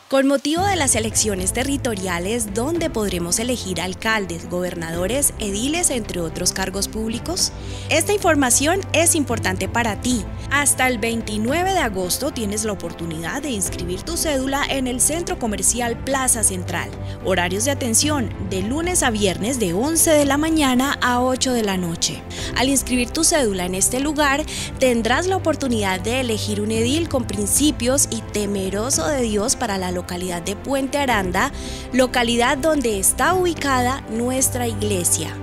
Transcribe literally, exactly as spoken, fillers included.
Con motivo de las elecciones territoriales, ¿dónde podremos elegir alcaldes, gobernadores, ediles, entre otros cargos públicos? Esta información es importante para ti. Hasta el veintinueve de agosto tienes la oportunidad de inscribir tu cédula en el Centro Comercial Plaza Central. Horarios de atención de lunes a viernes de once de la mañana a ocho de la noche. Al inscribir tu cédula en este lugar, tendrás la oportunidad de elegir un edil con principios y temeroso de Dios para la localidad de Puente Aranda, localidad donde está ubicada nuestra iglesia.